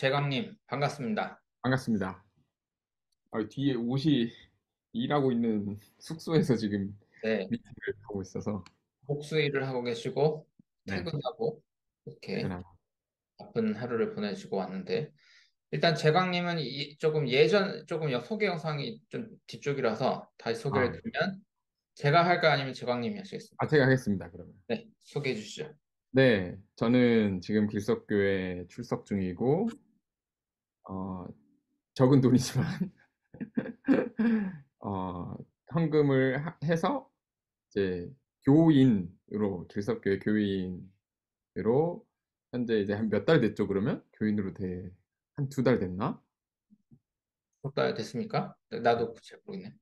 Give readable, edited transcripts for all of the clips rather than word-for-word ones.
재광님, 반갑습니다. 반갑습니다. 뒤에 옷이 일하고 있는 숙소에서 지금 네, 미팅을 하고 있어서. 복수일을 하고 계시고, 네, 퇴근하고, 이렇게 퇴근하고. 바쁜 하루를 보내시고 왔는데, 일단 재광님은 조금 소개 영상이 좀 뒤쪽이라서 다시 소개를 아, 드리면, 제가 할까요? 아니면 재광님이 하시겠습니까? 제가 하겠습니다, 그러면. 네, 소개해 주시죠. 네, 저는 지금 길석교회 출석 중이고, 어, 적은 돈이지만, 어, 헌금을 해서, 이제, 길석교회 교인으로, 현재 이제 한 몇 달 됐죠, 그러면? 한 두 달 됐나? 볼까요? 됐습니까? 네, 나도 잘 모르겠네.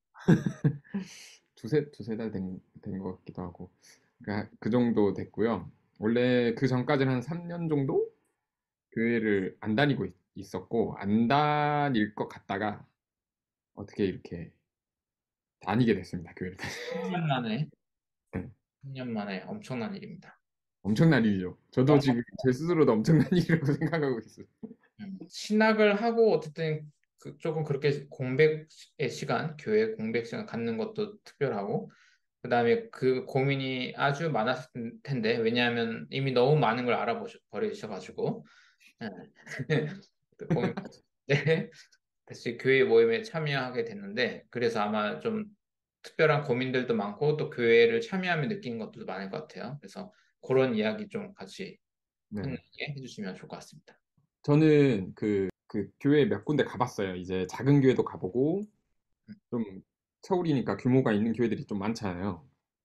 두세 달 된 것 같기도 하고. 그러니까 그 정도 됐고요. 원래 그 전까지는 한 3년 정도 교회를 안 다니고 있었고, 안 다닐 것 같다가 어떻게 이렇게 다니게 됐습니다, 교회를. 3년 만에, 네, 3년 만에 엄청난 일입니다. 엄청난 일이죠. 저도 지금 제 스스로도 엄청난 일이라고 생각하고 있어요. 신학을 하고 어쨌든 조금 그렇게 공백의 시간, 교회 공백 시간 갖는 것도 특별하고, 그다음에 그 고민이 아주 많았을 텐데, 왜냐하면 이미 너무 많은 걸 알아버리셔가지고, 예. 그 고민 때 다시 교회 모임에 참여하게 됐는데, 그래서 아마 좀 특별한 고민들도 많고, 또 교회를 참여하며 느낀 것도 많을 것 같아요. 그래서 그런 이야기 좀 같이 네. 편하게 해주시면 좋을 것 같습니다. 저는 그 교회 몇 군데 가봤어요. 이제 작은 교회도 가보고, 좀 서울이니까 규모가 있는 교회들이 좀 많잖아요.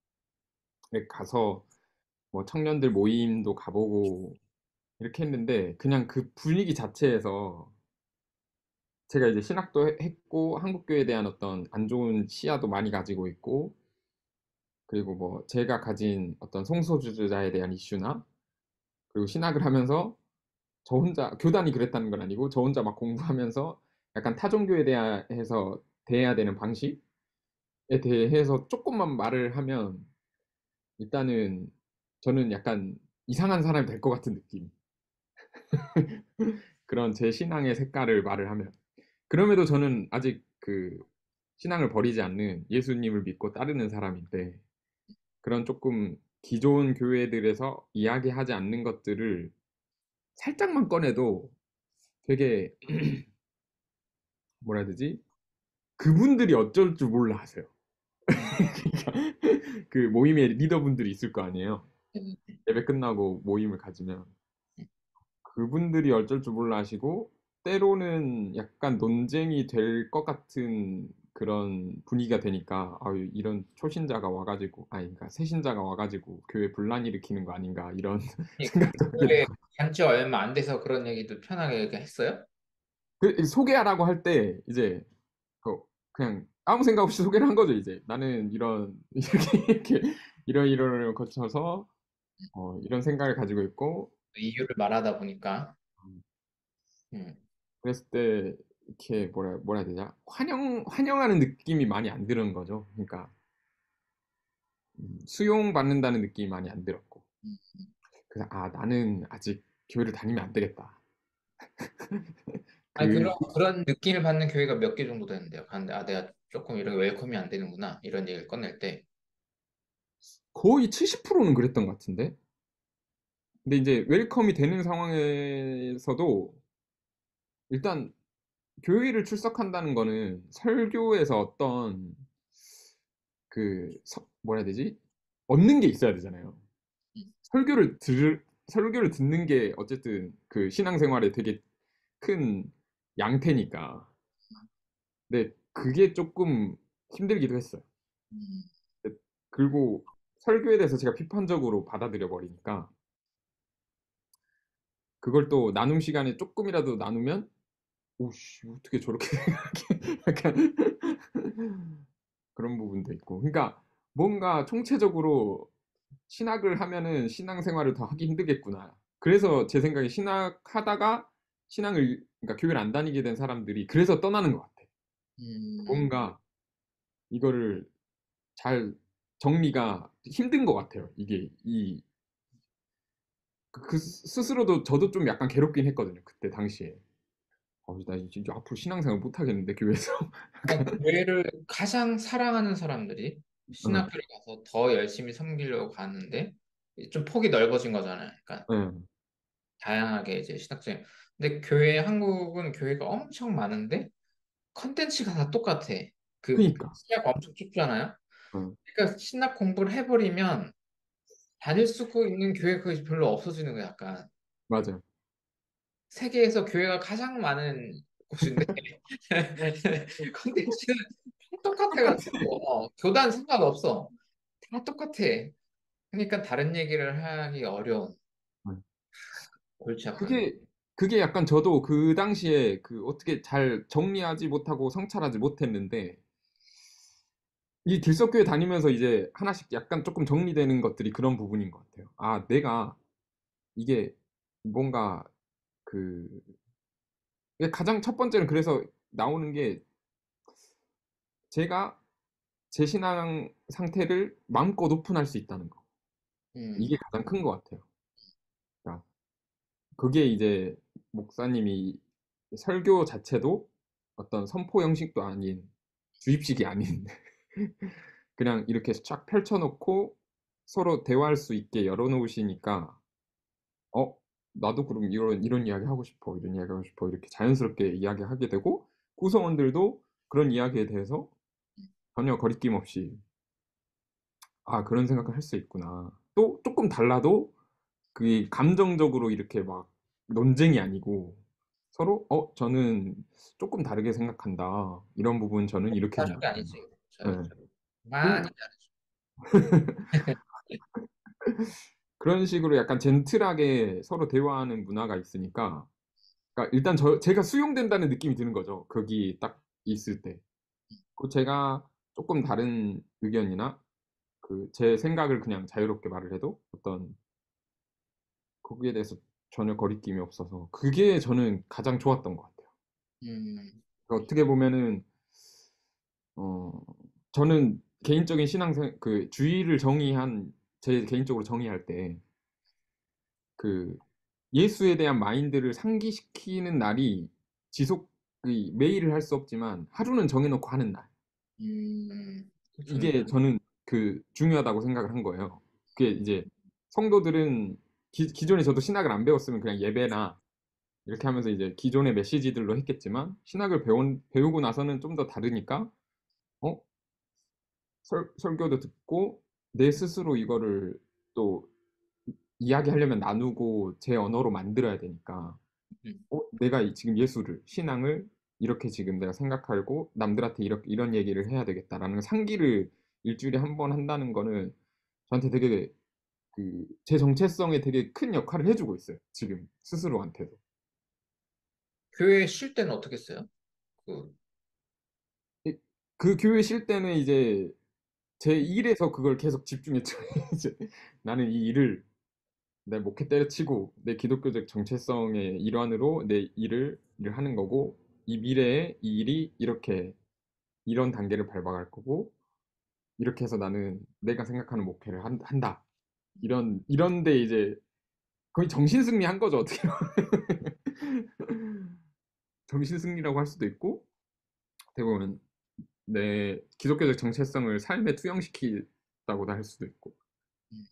가서 뭐 청년들 모임도 가보고 이렇게 했는데, 그냥 그 분위기 자체에서 제가 이제 신학도 했고 한국교회에 대한 어떤 안 좋은 시야도 많이 가지고 있고, 그리고 뭐 제가 가진 어떤 성소수자에 대한 이슈나, 그리고 신학을 하면서 저 혼자 교단이 그랬다는 건 아니고 저 혼자 막 공부하면서 약간 타종교에 대해서 대해야 되는 방식에 대해서 조금만 말을 하면, 일단은 저는 약간 이상한 사람이 될 것 같은 느낌. 그런 제 신앙의 색깔을 말을 하면. 그럼에도 저는 아직 그 신앙을 버리지 않는 예수님을 믿고 따르는 사람인데, 그런 조금 기존 교회들에서 이야기하지 않는 것들을 살짝만 꺼내도 되게 뭐라 해야 되지? 그분들이 어쩔 줄 몰라 하세요. 음, 그 모임의 리더분들이 있을 거 아니에요. 음, 예배 끝나고 모임을 가지면 그분들이 어쩔 줄 몰라 하시고, 때로는 약간 논쟁이 될 것 같은 그런 분위기가 되니까, 이런 초신자가 와가지고, 그러니까 새신자가 와가지고 교회 분란 일으키는 거 아닌가, 이런 생각도 하게 교회 되고. 간지 얼마 안 돼서 그런 얘기도 편하게 이렇게 했어요? 소개하라고 할 때 이제 그- 그냥 아무 생각 없이 소개를 한 거죠. 이제 나는 이런 이렇게 이런 거쳐서 이런 생각을 가지고 있고. 이유를 말하다 보니까. 음, 음. 그랬을 때 이렇게 뭐라 해야 되냐, 환영하는 느낌이 많이 안 드는 거죠. 그러니까 수용받는다는 느낌이 많이 안 들었고, 그래서 나는 아직 교회를 다니면 안 되겠다. 아니, 그 그런 느낌을 받는 교회가 몇 개 정도 되는데요. 근데 내가 조금 이런 웰컴이 안 되는구나. 이런 얘기를 꺼낼 때. 거의 70%는 그랬던 것 같은데. 근데 이제 웰컴이 되는 상황에서도 일단 교회를 출석한다는 거는 설교에서 어떤 뭐라 해야 되지? 얻는 게 있어야 되잖아요. 음. 설교를 듣는 게 어쨌든 그 신앙생활에 되게 큰 양태니까. 근데 그게 조금 힘들기도 했어요. 음. 그리고 설교에 대해서 제가 비판적으로 받아들여 버리니까, 그걸 또 나눔 시간에 조금이라도 나누면 오씨 어떻게 저렇게 생각해, 약간 그런 부분도 있고. 그러니까 뭔가 총체적으로 신학을 하면은 신앙생활을 더 하기 힘들겠구나. 그래서 제 생각에 신학하다가 그러니까 교회를 안 다니게 된 사람들이 그래서 떠나는 것 같아. 음. 뭔가 이거를 잘 정리가 힘든 것 같아요. 이게 스스로도 저도 좀 약간 괴롭긴 했거든요. 그때 당시에. 나 이제 앞으로 신앙생활 못 하겠는데 교회에서. 그러니까 교회를 가장 사랑하는 사람들이 응, 신학교를 가서 더 열심히 섬기려고 가는데 좀 폭이 넓어진 거잖아요. 그러니까 응. 다양하게 이제 신학생. 근데 교회 한국은 교회가 엄청 많은데 컨텐츠가 다 똑같아. 그 그니까. 시야가 엄청 좁잖아요. 응, 그러니까 신학 공부를 해버리면 다닐 수 있는 교회가 별로 없어지는 거야. 약간 맞아. 세계에서 교회가 가장 많은 곳인데 컨텐츠는 똑같아가지고 교단 상관없어. 다 똑같아. 그러니까 다른 얘기를 하기 어려운 응. 골치 아픈. 그게 그게 약간 저도 그 당시에 그 어떻게 잘 정리하지 못하고 성찰하지 못했는데 이 길석교회 다니면서 이제 하나씩 약간 조금 정리되는 것들이 그런 부분인 것 같아요. 아, 내가 이게 뭔가 그 이게 가장 첫 번째는 그래서 나오는 게 제가 제 신앙 상태를 마음껏 오픈할 수 있다는 거. 이게 음, 가장 큰 것 같아요. 그러니까 그게 이제 목사님이 설교 자체도 어떤 선포 형식도 아닌 주입식이 아닌 그냥 이렇게 쫙 펼쳐놓고 서로 대화할 수 있게 열어놓으시니까 어 나도 그럼 이런 이야기 하고 싶어 이런 이야기 하고 싶어 이렇게 자연스럽게 이야기하게 되고 구성원들도 그런 이야기에 대해서 전혀 거리낌 없이 아 그런 생각을 할 수 있구나 또 조금 달라도 그 감정적으로 이렇게 막 논쟁이 아니고 서로 저는 조금 다르게 생각한다 이런 부분 저는 이렇게 다른 게 생각한다 아니지. 예. 많이 그 그런 식으로 약간 젠틀하게 서로 대화하는 문화가 있으니까 그러니까 일단 제가 수용된다는 느낌이 드는 거죠. 거기 딱 있을 때. 그 제가 조금 다른 의견이나 그 제 생각을 그냥 자유롭게 말을 해도 어떤 거기에 대해서 전혀 거리낌이 없어서 그게 저는 가장 좋았던 것 같아요. 음, 그러니까 어떻게 보면은 어 저는 개인적인 신앙생 그 주의를 정의한 제 개인적으로 정의할 때 그 예수에 대한 마인드를 상기시키는 날이 지속 매일을 할 수 없지만 하루는 정해놓고 하는 날. 그거 좋네. 이게 저는 그 중요하다고 생각을 한 거예요. 그게 이제 성도들은 기존에 저도 신학을 안 배웠으면 그냥 예배나 이렇게 하면서 이제 기존의 메시지들로 했겠지만 신학을 배우고 나서는 좀 더 다르니까 어? 설교도 듣고 내 스스로 이거를 또 이야기하려면 나누고 제 언어로 만들어야 되니까 음. 내가 지금 예수를 신앙을 이렇게 지금 내가 생각하고 남들한테 이렇게 이런 얘기를 해야 되겠다라는 상기를 일주일에 한 번 한다는 거는 저한테 되게 그 제 정체성에 되게 큰 역할을 해주고 있어요. 지금 스스로한테도. 교회 쉴 때는 어떻게 써요? 그, 이- 그 교회 쉴 때는 이제 제 일에서 그걸 계속 집중했죠. 이제 나는 이 일을 내 목회 때려치고 내 기독교적 정체성의 일환으로 내 일을 하는 거고 이 미래에 이 일이 이렇게 이런 단계를 밟아갈 거고 이렇게 해서 나는 내가 생각하는 목표를 한다. 이런데 이제 거의 정신승리 한 거죠 어떻게 보면. 정신승리라고 할 수도 있고 어떻게 보면 내 기독교적 정체성을 삶에 투영시키다고도 할 수도 있고. 음,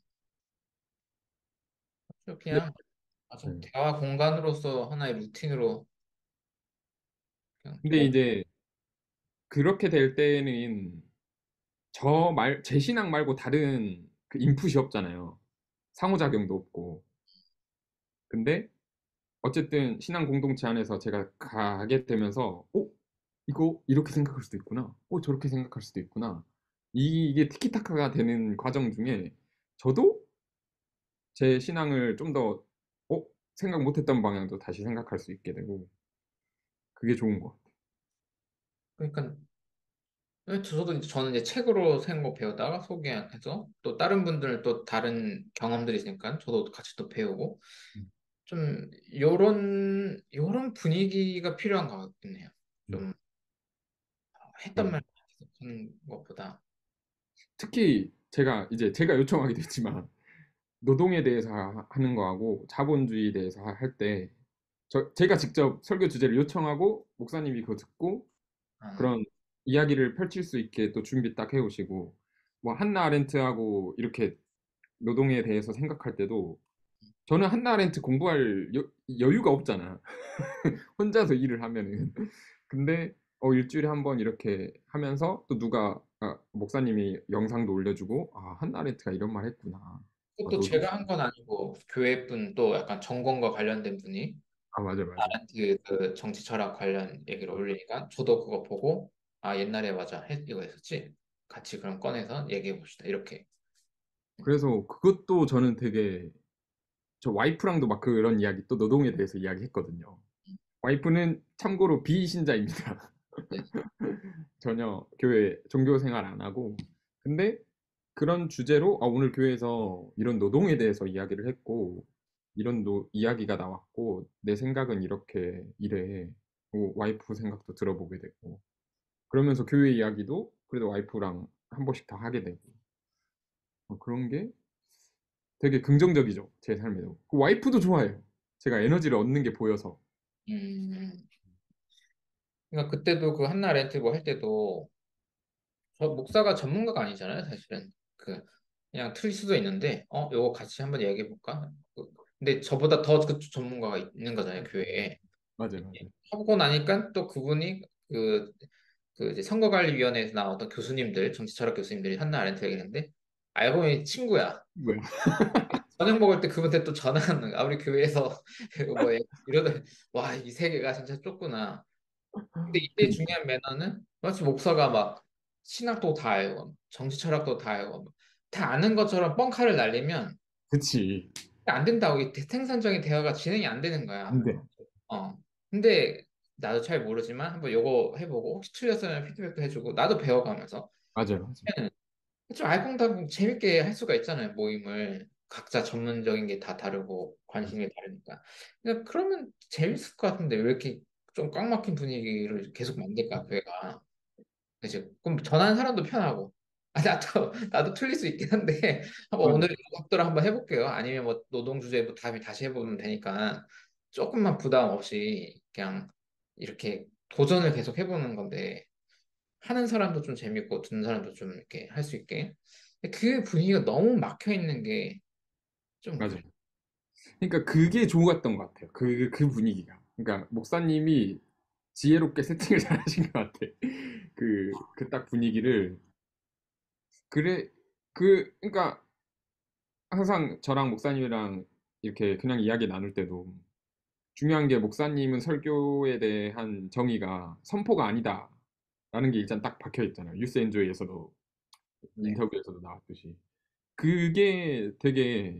근데, 그냥 아주 네. 대화 공간으로서 하나의 루틴으로 그냥 근데 좀 이제 그렇게 될 때는 제 신앙 말고 다른 그 인풋이 없잖아요. 상호작용도 없고. 근데 어쨌든 신앙 공동체 안에서 제가 가게 되면서, 이거 이렇게 생각할 수도 있구나. 저렇게 생각할 수도 있구나. 이게 티키타카가 되는 과정 중에 저도 제 신앙을 좀 더, 생각 못했던 방향도 다시 생각할 수 있게 되고, 그게 좋은 것 같아요. 그러니까 저도 이제 저는 이제 책으로 새거 배우다가 소개해서 또 다른 분들 또 다른 경험들이 있으니까 저도 같이 또 배우고 음, 좀 요런 분위기가 필요한 것 같긴 해요. 음. 좀 했던 맞아요. 말 계속 하는 것보다 특히 제가 요청하게 됐지만, 노동에 대해서 하는 거하고 자본주의에 대해서 할 때, 제가 직접 설교 주제를 요청하고 목사님이 그거 듣고 아, 그런 이야기를 펼칠 수 있게 또 준비 딱 해오시고 뭐 한나 아렌트하고 이렇게 노동에 대해서 생각할 때도 저는 한나 아렌트 공부할 여유가 없잖아. 혼자서 일을 하면은. 근데 일주일에 한 번 이렇게 하면서 또 누가 목사님이 영상도 올려주고 한나 아렌트가 이런 말 했구나. 그것도 너도 제가 한 건 아니고 교회 분 또 약간 전공과 관련된 분이 맞아 맞아 그 정치 철학 관련 얘기를 올리니까 저도 그거 보고 아 옛날에 맞아 이거 했었지 같이 그럼 꺼내서 얘기해 봅시다 이렇게. 그래서 그것도 저는 되게 저 와이프랑도 막 그런 이야기 또 노동에 대해서 이야기했거든요. 와이프는 참고로 비신자입니다. 네. 전혀 교회 종교 생활 안 하고. 근데 그런 주제로 오늘 교회에서 이런 노동에 대해서 이야기를 했고 이런 이야기가 나왔고 내 생각은 이렇게 이래. 와이프 생각도 들어보게 되고 그러면서 교회 이야기도 그래도 와이프랑 한 번씩 다 하게 되고 그런 게 되게 긍정적이죠. 제 삶에도. 그 와이프도 좋아해요. 제가 에너지를 얻는 게 보여서. 음, 그러니까 그때도 그 한나 렌트 할 때도 저 목사가 전문가가 아니잖아요, 사실은. 그냥 틀 수도 있는데, 요거 같이 한번 얘기해 볼까? 근데 저보다 더 그 전문가가 있는 거잖아요, 교회에. 맞아요, 맞아요. 하고 나니까 또 그분이 이제 선거관리위원회에서 나오던 교수님들, 정치철학 교수님들이 한나 아렌트 얘기했는데, 알고 보니 친구야. 뭐야? 저녁 먹을 때 그분한테 또 전화하는 거야. 우리 교회에서 뭐 이러다 와, 이 세계가 진짜 좁구나. 근데 이때 그니까. 중요한 매너는 마치 목사가 막 신학도 다 알고 정치 철학도 다 알고 다 아는 것처럼 뻥카를 날리면 그치. 안 된다고 이 생산적인 대화가 진행이 안 되는 거야. 안 돼. 어. 근데 나도 잘 모르지만 한번 요거 해보고 혹시 틀렸으면 피드백도 해주고 나도 배워가면서 맞아요, 맞아요. 좀 알콩달콩 재밌게 할 수가 있잖아요, 모임을. 각자 전문적인 게 다 다르고 관심이 다르니까. 그러면 재밌을 것 같은데 왜 이렇게 좀 꽉 막힌 분위기를 계속 만들까, 교회가. 그치? 그럼 전하는 사람도 편하고. 나도 틀릴 수 있긴 한데, 한번 오늘 맞아요. 이 각도로 한번 해볼게요. 아니면 뭐 노동 주제 뭐 다음에 다시 해보면 되니까 조금만 부담 없이 그냥 이렇게 도전을 계속 해보는 건데, 하는 사람도 좀 재밌고 듣는 사람도 좀 이렇게 할 수 있게. 근데 그 분위기가 너무 막혀 있는 게 좀 그래. 맞아요. 그러니까 그게 좋았던 것 같아요. 그 분위기가. 그러니까 목사님이 지혜롭게 세팅을 잘 하신 것 같아. 그 딱 분위기를. 그래, 그러니까 항상 저랑 목사님이랑 이렇게 그냥 이야기 나눌 때도 중요한 게 목사님은 설교에 대한 정의가 선포가 아니다. 라는 게 일단 딱 박혀 있잖아요. 유스 엔조이에서도 네. 인터뷰에서도 나왔듯이. 그게 되게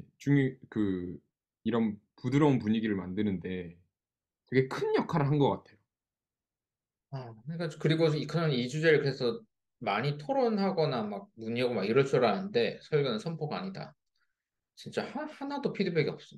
이런 부드러운 분위기를 만드는데 되게 큰 역할을 한 것 같아요. 그러니까 그리고 그런 이 주제를 그래서 많이 토론하거나 막 문의하고 막 이럴 줄 알았는데 설교는 선포가 아니다. 진짜 하나도 피드백이 없어.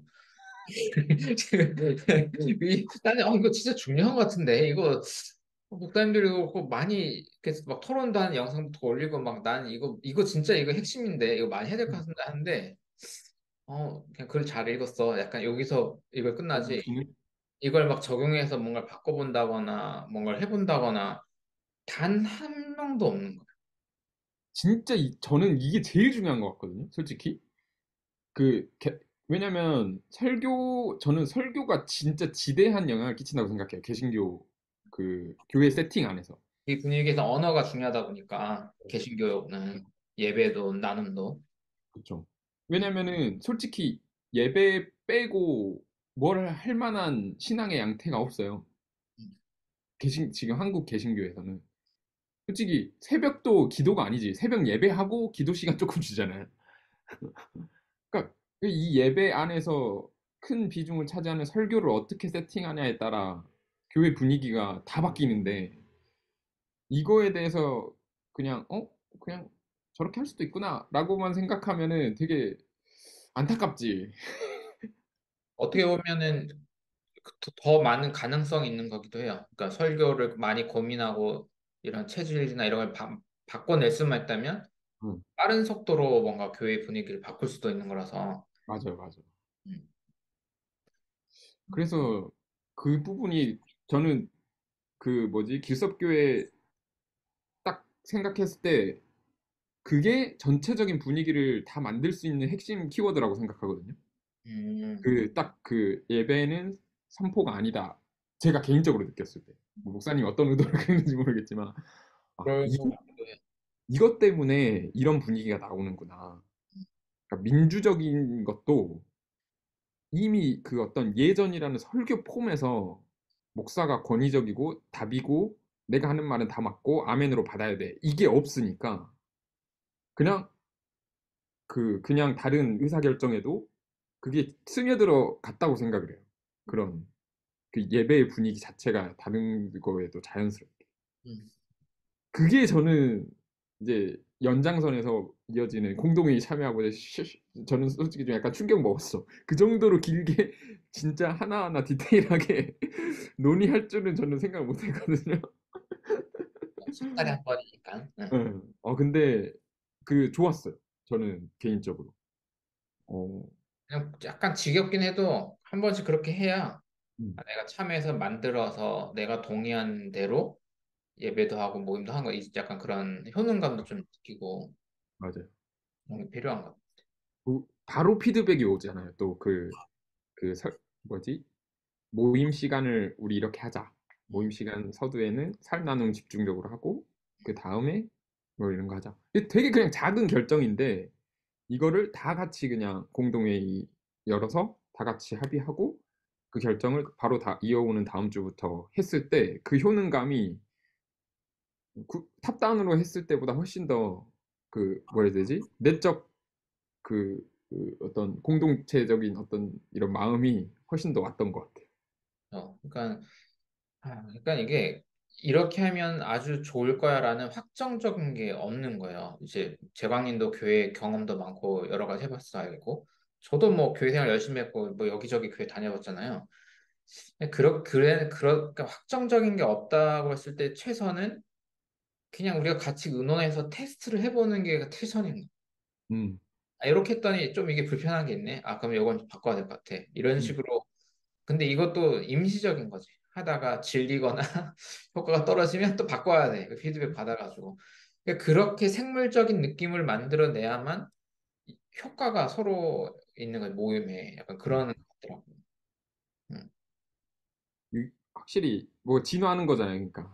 나는 이거 진짜 중요한 것 같은데 이거 목사님들이 그렇고 많이 이렇게 막 토론도 하는 영상도 올리고 막 나는 이거 진짜 이거 핵심인데 이거 많이 해야 될 것 같은데 하는데 그냥 글 잘 읽었어. 약간 여기서 이걸 끝나지. 저는 이걸 막 적용해서 뭔가를 바꿔본다거나 뭔가를 해본다거나 단 한 명도 없는 거야. 진짜 저는 이게 제일 중요한 것 같거든요. 솔직히. 그 왜냐면 저는 설교가 진짜 지대한 영향을 끼친다고 생각해요. 개신교 교회 세팅 안에서. 이 분위기에서 언어가 중요하다 보니까 개신교는 예배도 나눔도 그렇죠. 왜냐면은 솔직히 예배 빼고 뭘 할 만한 신앙의 양태가 없어요. 지금 한국 개신교에서는. 솔직히 새벽도 기도가 아니지. 새벽 예배하고 기도 시간 조금 주잖아요. 그러니까 이 예배 안에서 큰 비중을 차지하는 설교를 어떻게 세팅하냐에 따라 교회 분위기가 다 바뀌는데 이거에 대해서 그냥 그냥 저렇게 할 수도 있구나라고만 생각하면은 되게 안타깝지. 어떻게 보면은 더 많은 가능성이 있는 거기도 해요. 그러니까 설교를 많이 고민하고 이런 체질이나 이런 걸 바꿔낼 수만 있다면 응, 빠른 속도로 뭔가 교회 분위기를 바꿀 수도 있는 거라서 맞아요, 맞아요. 음. 그래서 그 부분이 저는 그 뭐지 기습교회 딱 생각했을 때 그게 전체적인 분위기를 다 만들 수 있는 핵심 키워드라고 생각하거든요. 음, 그 딱 그 예배는 선포가 아니다. 제가 개인적으로 느꼈을 때. 뭐 목사님 어떤 의도를 그랬는지 모르겠지만 아, 그럴 것 같기도 해. 이것 때문에 이런 분위기가 나오는구나. 그러니까 민주적인 것도 이미 그 어떤 예전이라는 설교 폼에서 목사가 권위적이고 답이고 내가 하는 말은 다 맞고 아멘으로 받아야 돼. 이게 없으니까 그냥 그냥 다른 의사결정에도 그게 스며들어 갔다고 생각을 해요. 그런 그 예배의 분위기 자체가 다른 거에도 자연스럽게. 음, 그게 저는 이제 연장선에서 이어지는 공동회의 참여하고 저는 솔직히 좀 약간 충격 먹었어. 그 정도로 길게 진짜 하나하나 디테일하게 논의할 줄은 저는 생각 못 했거든요. 석 달에 한 번이니까. 응. 예. 근데 그 좋았어요. 저는 개인적으로. 어, 그냥 약간 지겹긴 해도 한 번씩 그렇게 해야 음, 내가 참여해서 만들어서 내가 동의한 대로 예배도 하고 모임도 하는 거 약간 그런 효능감도 좀 느끼고 맞아요. 그런 게 필요한 것 같아. 바로 피드백이 오잖아요. 또 뭐지? 모임 시간을 우리 이렇게 하자. 모임 시간 서두에는 살 나눔 집중적으로 하고 그 다음에 뭐 이런 거 하자. 이게 되게 그냥 작은 결정인데 이거를 다 같이 그냥 공동회의 열어서 다 같이 합의하고 그 결정을 바로 다 이어오는 다음 주부터 했을 때 그 효능감이 탑다운으로 했을 때보다 훨씬 더 뭐라 해야 되지? 내적 어떤 공동체적인 어떤 이런 마음이 훨씬 더 왔던 것 같아요. 그러니까 그러니까 이게 이렇게 하면 아주 좋을 거야라는 확정적인 게 없는 거예요. 이제 재광님도 교회 경험도 많고 여러 가지 해봤어 알고, 저도 뭐 교회 생활 열심히 했고 뭐 여기저기 교회 다녀봤잖아요. 그러니까 확정적인 게 없다고 했을 때 최선은 그냥 우리가 같이 의논해서 테스트를 해보는 게 최선인 거예요. 음, 이렇게 했더니 좀 이게 불편한 게 있네. 그럼 이건 좀 바꿔야 될 것 같아. 이런 음, 식으로. 근데 이것도 임시적인 거지. 하다가 질리거나 효과가 떨어지면 또 바꿔야 돼. 그 피드백 받아가지고. 그러니까 그렇게 생물적인 느낌을 만들어내야만 효과가 서로 있는 거예요. 모임에. 약간 음. 그런 것 같더라고. 음, 확실히 뭐 진화하는 거잖아요, 그러니까.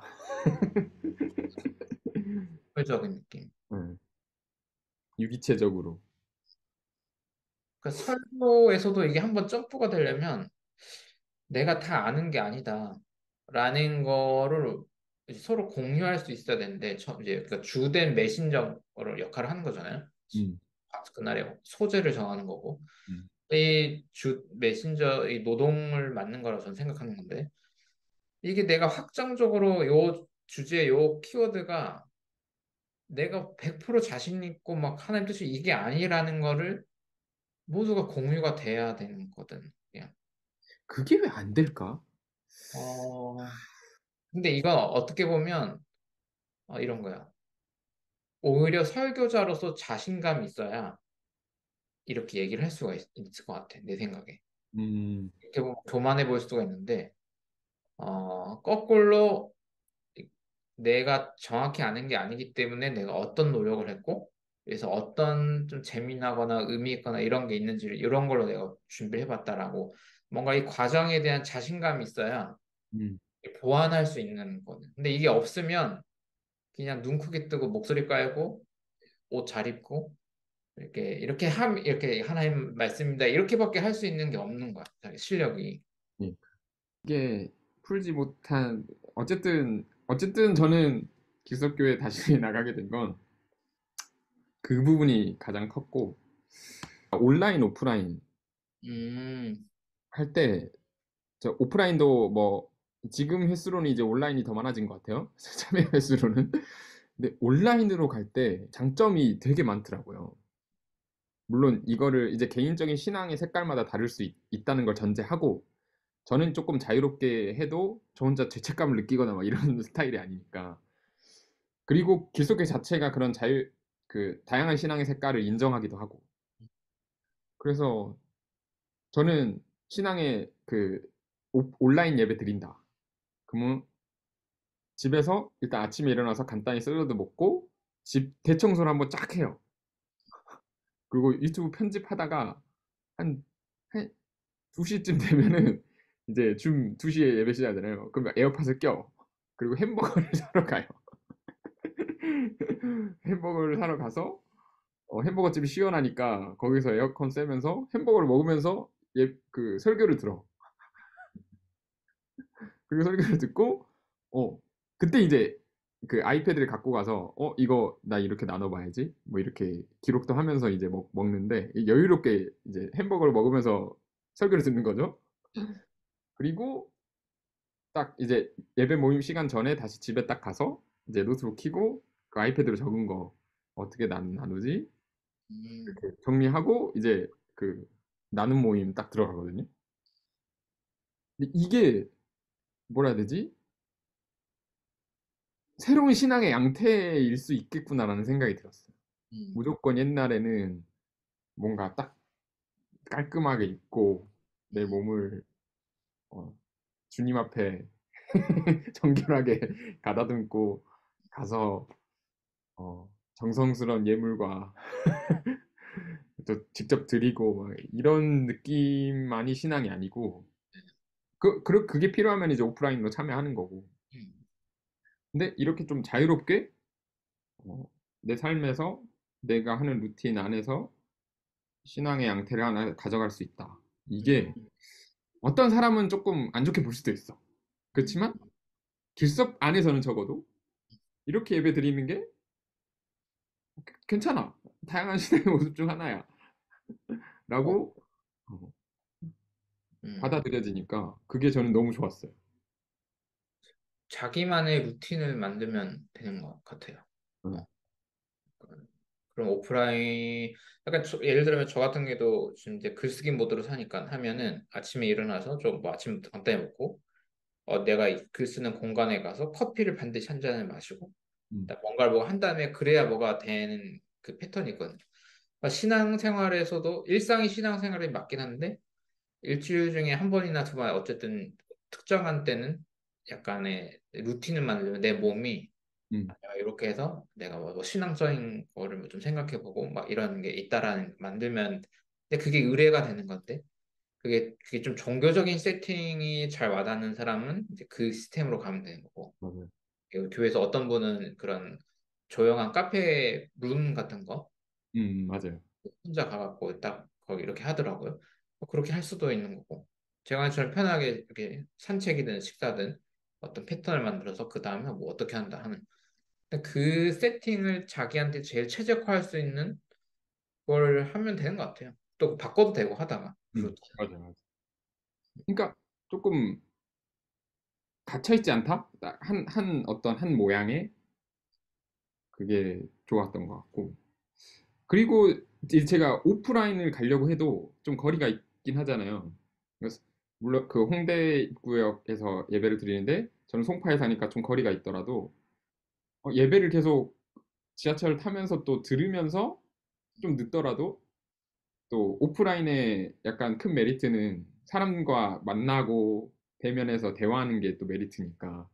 생물적인 느낌. 네, 유기체적으로. 그러니까 설교에서도 이게 한번 점프가 되려면 내가 다 아는 게 아니다. 라는 거를 이제 서로 공유할 수 있어야 되는데, 이제 그러니까 주된 메신저로 역할을 하는 거잖아요. 음, 그날의 소재를 정하는 거고. 음. 이 메신저, 이 노동을 맡는 거라고 저는 생각하는 건데, 이게 내가 확정적으로 요 주제, 요 키워드가 내가 100% 자신 있고 막 하나님 뜻이 이게 아니라는 거를 모두가 공유가 돼야 되는 거거든. 그냥. 그게 왜 안 될까? 어, 근데 이건 어떻게 보면 이런 거야. 오히려 설교자로서 자신감이 있어야 이렇게 얘기를 할 수가 있을 것 같아. 내 생각에. 음, 이렇게 보면 교만해 보일 수가 있는데, 거꾸로 내가 정확히 아는 게 아니기 때문에 내가 어떤 노력을 했고, 그래서 어떤 좀 재미나거나 의미 있거나 이런 게 있는지를 이런 걸로 내가 준비를 해봤다라고 뭔가 이 과정에 대한 자신감이 있어야 음. 보완할 수 있는 거는. 근데 이게 없으면 그냥 눈 크게 뜨고 목소리 깔고 옷 잘 입고 이렇게 하나님 말씀입니다. 이렇게밖에 할 수 있는 게 없는 거야. 자기 실력이. 예. 이게 풀지 못한 어쨌든 저는 기독교에 다시 나가게 된 건 그 부분이 가장 컸고 온라인 오프라인 음, 할 때 저 오프라인도 뭐 지금 횟수로는 이제 온라인이 더 많아진 것 같아요. 참여 횟수로는. 근데 온라인으로 갈 때 장점이 되게 많더라고요. 물론 이거를 이제 개인적인 신앙의 색깔마다 다를 수 있다는 걸 전제하고 저는 조금 자유롭게 해도 저 혼자 죄책감을 느끼거나 막 이런 스타일이 아니니까. 그리고 기독교 자체가 그런 다양한 신앙의 색깔을 인정하기도 하고. 그래서 저는 신앙의 온라인 예배 드린다. 그러면 집에서 일단 아침에 일어나서 간단히 샐러드 먹고 집 대청소를 한번 쫙 해요. 그리고 유튜브 편집하다가 한, 한 2시쯤 되면은 이제 줌 2시에 예배 시작하잖아요. 그러면 에어팟을 껴. 그리고 햄버거를 사러 가요. 햄버거를 사러 가서 햄버거 집이 시원하니까 거기서 에어컨 쐬면서 햄버거를 먹으면서 그 설교를 들어. 그리고 설교를 듣고 어 그때 이제 그 아이패드를 갖고 가서 이거 나 이렇게 나눠봐야지 뭐 이렇게 기록도 하면서 이제 먹는데 여유롭게 이제 햄버거를 먹으면서 설교를 듣는 거죠. 그리고 딱 이제 예배 모임 시간 전에 다시 집에 딱 가서 이제 노트북 켜고 그 아이패드로 적은 거 어떻게 나누지 음, 이렇게 정리하고 이제 그 나눔 모임 딱 들어가거든요. 근데 이게 뭐라 해야 되지? 새로운 신앙의 양태일 수 있겠구나라는 생각이 들었어요. 음, 무조건 옛날에는 뭔가 딱 깔끔하게 입고 내 몸을 어, 주님 앞에 정결하게 가다듬고 가서 정성스러운 예물과 또 직접 드리고 막 이런 느낌만이 신앙이 아니고 그게 필요하면 이제 오프라인으로 참여하는 거고 음, 근데 이렇게 좀 자유롭게 내 삶에서 내가 하는 루틴 안에서 신앙의 양태를 하나 가져갈 수 있다. 음, 이게 어떤 사람은 조금 안 좋게 볼 수도 있어. 음, 그렇지만 길섭 안에서는 적어도 이렇게 예배 드리는 게 괜찮아. 다양한 신앙의 모습 중 하나야. 어, 라고 어, 음. 받아들여지니까 그게 저는 너무 좋았어요. 자기만의 루틴을 만들면 되는 것 같아요. 응, 어, 그럼 오프라인, 약간 예를 들면 저 같은 경우도 지금 이제 글쓰기 모드로 사니까 하면은 아침에 일어나서 좀 뭐 아침부터 간단히 먹고, 내가 글 쓰는 공간에 가서 커피를 반드시 한 잔을 마시고, 응, 뭔가를 뭐 한 다음에 그래야 뭐가 되는 그 패턴이 있거든요. 그러니까 신앙생활에서도 일상이 신앙생활에 맞긴 한데, 일주일 중에 한 번이나 두 번 어쨌든 특정한 때는 약간의 루틴을 만들면 내 몸이 응, 이렇게 해서 내가 뭐 신앙적인 거를 뭐좀 생각해보고 막 이런 게 있다라는 만들면 근데 그게 의뢰가 되는 건데 그게 좀 종교적인 세팅이 잘 와닿는 사람은 이제 그 시스템으로 가면 되는 거고 맞아요. 교회에서 어떤 분은 그런 조용한 카페 룸 같은 거 맞아요. 혼자 가갖고 딱 거기 이렇게 하더라고요. 그렇게 할 수도 있는 거고 제가 저는 편하게 이렇게 산책이든 식사든 어떤 패턴을 만들어서 그 다음에 뭐 어떻게 한다 하는 그 세팅을 자기한테 제일 최적화할 수 있는 걸 하면 되는 것 같아요. 또 바꿔도 되고 하다가 그렇죠. 맞아요, 맞아요. 그러니까 조금 갇혀있지 않다? 어떤 한 모양에 그게 좋았던 것 같고. 그리고 이제 제가 오프라인을 가려고 해도 좀 거리가 있긴 하잖아요. 그래서 물론 그 홍대 입구역에서 예배를 드리는데 저는 송파에 사니까 좀 거리가 있더라도 예배를 계속 지하철 타면서 또 들으면서 좀 늦더라도 또 오프라인의 약간 큰 메리트는 사람과 만나고 대면해서 대화하는 게 또 메리트니까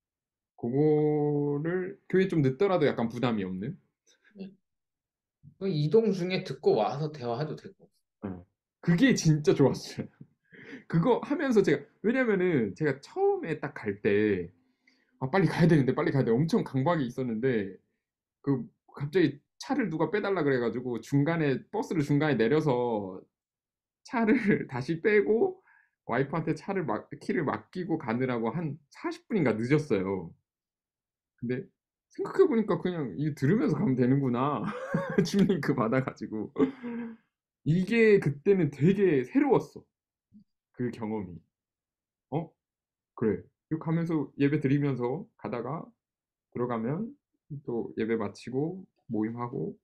그거를 교회 좀 늦더라도 약간 부담이 없는 네. 그 이동 중에 듣고 와서 대화해도 되고. 어. 그게 진짜 좋았어요. 그거 하면서 왜냐면은 제가 처음에 딱 갈 때, 빨리 가야 되는데, 빨리 가야 돼. 엄청 강박이 있었는데, 갑자기 차를 누가 빼달라 그래가지고, 버스를 중간에 내려서 차를 다시 빼고, 와이프한테 키를 맡기고 가느라고 한 40분인가 늦었어요. 근데, 생각해보니까 그냥 이 들으면서 가면 되는구나. 줌 링크 받아가지고. 이게 그때는 되게 새로웠어. 그 경험이. 어? 그래. 이렇게 하면서 예배 드리면서 가다가 들어가면 또 예배 마치고 모임하고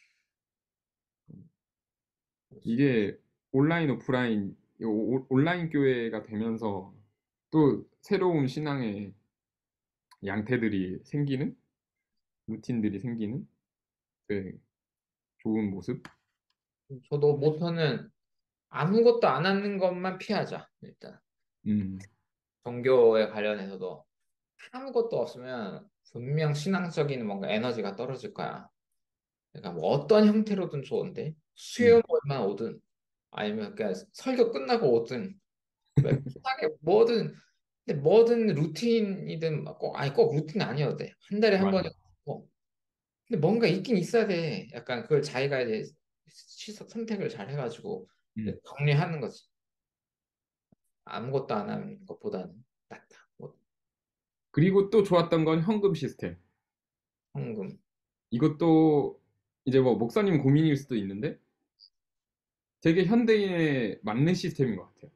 이게 온라인 오프라인 온라인 교회가 되면서 또 새로운 신앙의 양태들이 생기는 루틴들이 생기는 되게 좋은 모습. 저도 모토는 아무것도 안 하는 것만 피하자, 일단. 음, 종교에 관련해서도 아무것도 없으면 분명 신앙적인 뭔가 에너지가 떨어질 거야. 그러니까 뭐 어떤 형태로든 좋은데 음, 수요일만 오든 아니면 그냥 설교 끝나고 오든 왜 편하게 뭐든 근데 뭐든 루틴이든 꼭 아니 꼭 루틴 아니어도 돼. 한 달에 한 맞아. 번이고 뭐. 근데 뭔가 있긴 있어야 돼. 약간 그걸 자기가 이제 선택을 잘 해가지고 음. 정리하는 거지. 아무것도 안 하는 것보다는 낫다. 뭐 그리고 또 좋았던 건 현금 시스템. 현금 이것도 이제 뭐 목사님 고민일 수도 있는데 되게 현대인의 맞는 시스템인 것 같아요.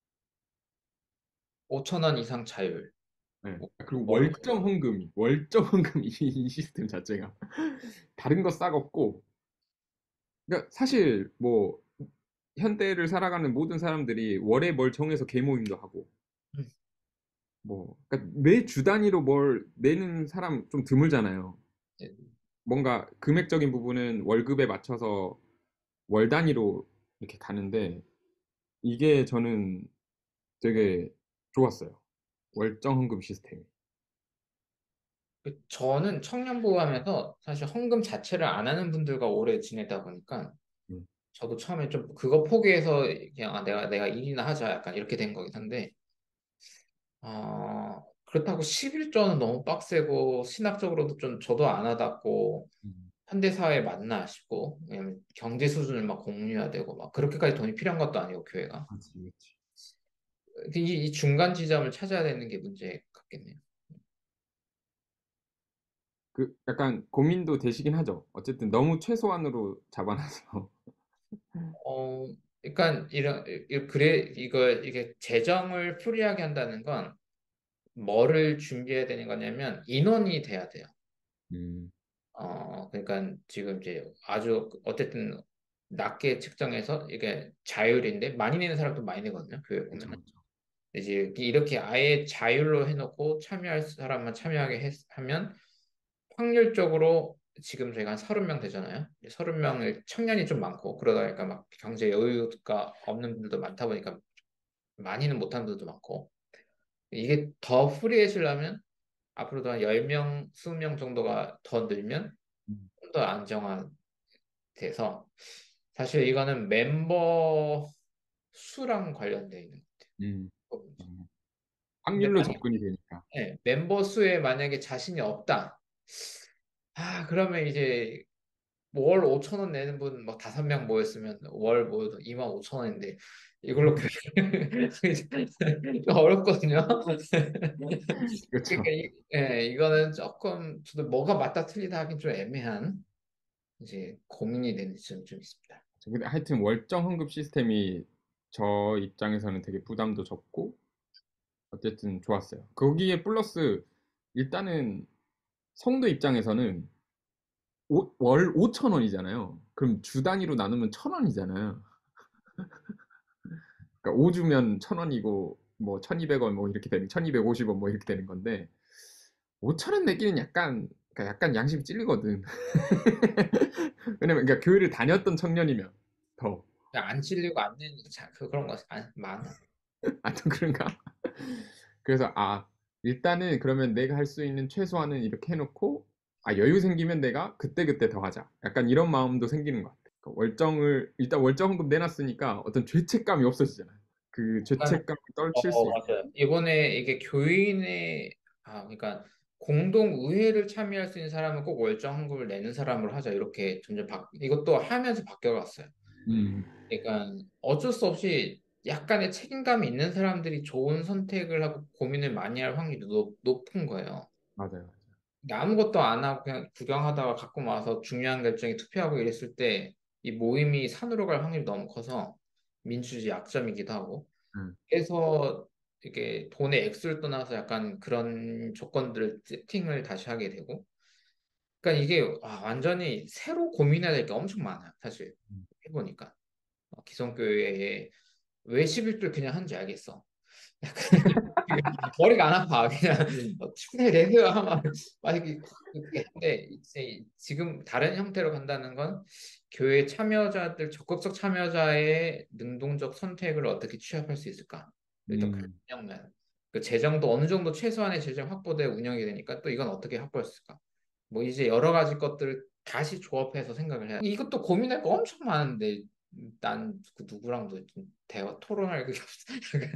5천 원 이상 자율. 네. 뭐, 그리고 월 월정 헌금 이 시스템 자체가 다른 거 싹 없고, 그러니까 사실 뭐 현대를 살아가는 모든 사람들이 월에 뭘 정해서 계모임도 하고, 음, 뭐 그러니까 매 주 단위로 뭘 내는 사람 좀 드물잖아요. 예, 뭔가 금액적인 부분은 월급에 맞춰서 월 단위로 이렇게 가는데 이게 저는 되게 좋았어요. 월정 헌금 시스템이. 저는 청년부 하면서 사실 헌금 자체를 안 하는 분들과 오래 지내다 보니까 음, 저도 처음에 좀 그거 포기해서 그냥 아, 내가 일이나 하자 약간 이렇게 된 거긴 한데 그렇다고 11조는 너무 빡세고 신학적으로도 좀 저도 안 와닿고 음, 현대 사회에 맞나 싶고 왜냐면 경제 수준을 막 공유해야 되고 막 그렇게까지 돈이 필요한 것도 아니고 교회가 그렇지, 그렇지. 이 중간 지점을 찾아야 되는 게 문제 같겠네요. 그 약간 고민도 되시긴 하죠. 어쨌든 너무 최소한으로 잡아놔서. 어, 그러니까 그래 이게 재정을 프리하게 한다는 건 뭐를 준비해야 되는 거냐면 인원이 돼야 돼요. 음, 그러니까 지금 이제 아주 어쨌든 낮게 측정해서 이게 자율인데 많이 내는 사람도 많이 내거든요. 교회 그렇죠, 보면은 그렇죠. 이제 이렇게 아예 자율로 해놓고 참여할 사람만 참여하게 하면 확률적으로 지금 저희가 한 30명 되잖아요. 30명을 청년이 좀 많고 그러다 보니까 막 경제 여유가 없는 분들도 많다 보니까 많이는 못하는 분들도 많고 이게 더 프리해지려면 앞으로도 한 10명, 20명 정도가 더 늘면 음, 좀 더 안정화돼서 사실 이거는 멤버 수랑 관련돼 있는 음, 거거든요. 음. 근데 확률로 접근이 되니까. 멤버 수에 만약에 자신이 없다. 그러면 이제 월 5천 원 내는 분 막 5명 모였으면 월 모여도 2만 5천 원인데 이걸로 좀 어렵거든요. 그러니까 그렇죠. 이거는 조금 저도 뭐가 맞다 틀리다 하긴 좀 애매한 이제 고민이 되는 지점이 좀 있습니다. 근데 하여튼 월정 헌금 시스템이 저 입장에서는 되게 부담도 적고 어쨌든 좋았어요. 거기에 플러스 일단은 성도 입장에서는 월 5천 원이잖아요. 그럼 주 단위로 나누면 1,000원이잖아요. 그러니까 5주면 1,000원이고 뭐 1,200원 뭐 이렇게 되는 1,250원 뭐 이렇게 되는 건데 5천 원 내기는 약간 그러니까 약간 양심이 찔리거든. 왜냐면 그러니까 교회를 다녔던 청년이면 더. 그냥 안 찔리고 안 내는 그런 거 많아. 아, 또 그런가? 그래서 일단은 그러면 내가 할 수 있는 최소한은 이렇게 해놓고 여유 생기면 내가 그때그때 더 하자. 약간 이런 마음도 생기는 것 같아. 일단 월정 헌금 내놨으니까 어떤 죄책감이 없어지잖아요. 그 죄책감을 떨칠 수 있어. 맞아요. 이번에 이게 교인의 그러니까 공동 의회를 참여할 수 있는 사람은 꼭 월정 헌금을 내는 사람으로 하자 이렇게 점점 이것도 하면서 바뀌어갔어요. 음, 그러니까 어쩔 수 없이 약간의 책임감이 있는 사람들이 좋은 선택을 하고 고민을 많이 할 확률이 높은 거예요. 맞아요. 근데 아무것도 안 하고 그냥 구경하다가 갖고 와서 중요한 결정에 투표하고 이랬을 때 이 모임이 산으로 갈 확률이 너무 커서 민주주의 약점이기도 하고 음, 그래서 이게 돈의 액수를 떠나서 약간 그런 조건들을 세팅을 다시 하게 되고 그러니까 이게 완전히 새로 고민해야 될 게 엄청 많아요 사실 음. 해보니까 기성교회에 왜 11줄 그냥 한지 알겠어 머리가 안 아파 그냥 축내 내세요 하면 막 이렇게 그게 한데 이제 지금 다른 형태로 간다는 건 교회 참여자들 적극적 참여자의 능동적 선택을 어떻게 취합할 수 있을까 일단 음, 운영면. 그 재정도 어느 정도 최소한의 재정 확보돼 운영이 되니까 또 이건 어떻게 확보했을까? 뭐 이제 여러 가지 것들을 다시 조합해서 생각을 해야 돼. 이것도 고민할 거 엄청 많은데 난 그 누구랑도 좀 대화 토론할 그게 없어.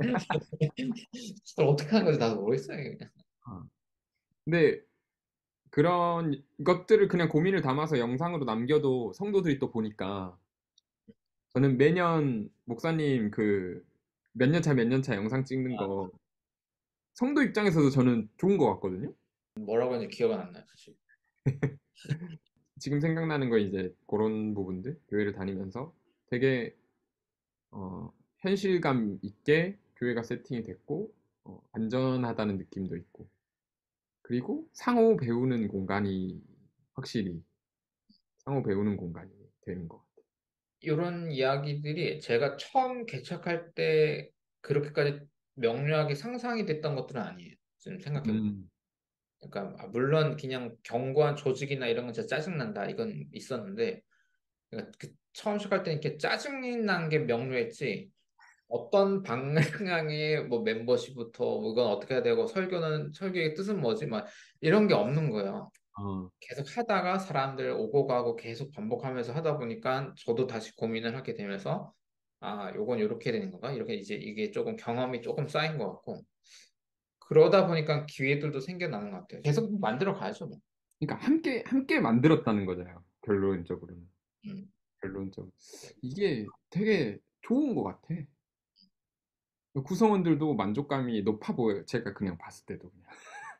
그걸 어떻게 하는 건지 나도 모르겠어요. 그냥. 아. 근데 그런 것들을 그냥 고민을 담아서 영상으로 남겨도 성도들이 또 보니까 저는 매년 목사님 그 몇 년 차 몇 년 차 영상 찍는 거 성도 입장에서도 저는 좋은 것 같거든요. 뭐라고 하는지 기억은 안 나요, 사실. 지금 생각나는 거 이제 그런 부분들 교회를 다니면서 되게 현실감 있게 교회가 세팅이 됐고 안전하다는 느낌도 있고 그리고 상호 배우는 공간이 확실히 상호 배우는 공간이 되는 것 같아요. 이런 이야기들이 제가 처음 개척할 때 그렇게까지 명료하게 상상이 됐던 것들은 아니에요. 지금 생각해보면. 음, 그러니까 물론 그냥 견고한 조직이나 이런 건 진짜 짜증난다 이건 있었는데 그러니까 그 처음 시작할 때 이렇게 짜증이 난 게 명료했지 어떤 방향의 뭐 멤버십부터 뭐 이건 어떻게 해야 되고 설교는 설교의 뜻은 뭐지 막 이런 게 없는 거예요. 어, 계속 하다가 사람들 오고 가고 계속 반복하면서 하다 보니까 저도 다시 고민을 하게 되면서 아 요건 이렇게 되는 건가 이렇게 이제 이게 조금 경험이 조금 쌓인 것 같고 그러다 보니까 기회들도 생겨나는 것 같아요. 계속 만들어 가야죠 뭐. 그러니까 함께 만들었다는 거잖아요. 결론적으로는. 음. 결론적으로. 이게 되게 좋은 것 같아. 구성원들도 만족감이 높아 보여요. 제가 그냥 봤을 때도 그냥.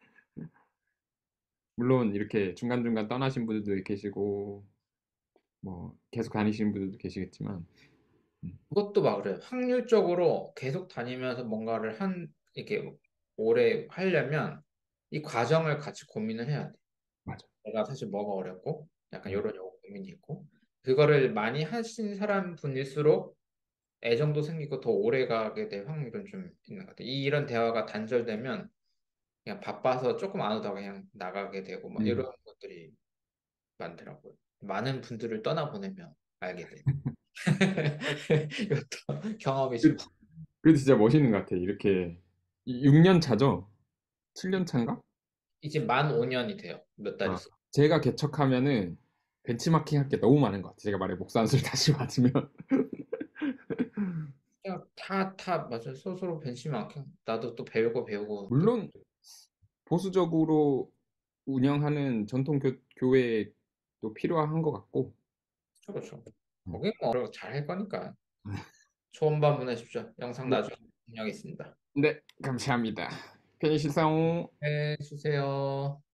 물론 이렇게 중간중간 떠나신 분들도 계시고 뭐 계속 다니시는 분들도 계시겠지만 음, 그것도 막 그래요. 확률적으로 계속 다니면서 뭔가를 이렇게 오래 하려면 이 과정을 같이 고민을 해야 돼. 맞아. 내가 사실 뭐가 어렵고 약간 음, 이런 고민이 있고 그거를 많이 하신 사람 분일수록 애정도 생기고 더 오래 가게 될 확률은 좀 있는 것 같아. 이런 대화가 단절되면 그냥 바빠서 조금 안 오다가 그냥 나가게 되고 막 이런 음. 것들이 많더라고요. 많은 분들을 떠나보내면 알게 돼. 이것도 경험이지 뭐. 그래도 진짜 멋있는 것 같아. 이렇게 6년 차죠? 7년 차인가? 이제 만 5년이 돼요. 몇 달 아, 있어. 제가 개척하면은 벤치마킹 할 게 너무 많은 것 같아요. 제가 말해 목사 안수를 다시 받으면 그냥 맞아. 스스로 변심만큼 나도 또 배우고 또 물론 보수적으로 운영하는 전통 교회도 필요한 것 같고 그렇죠. 음. 거긴 뭐 잘 할 거니까. 초음반 보내십시오. 영상 네, 나중에 입력하겠습니다. 네, 감사합니다. 편히 식사오. 네, 주세요.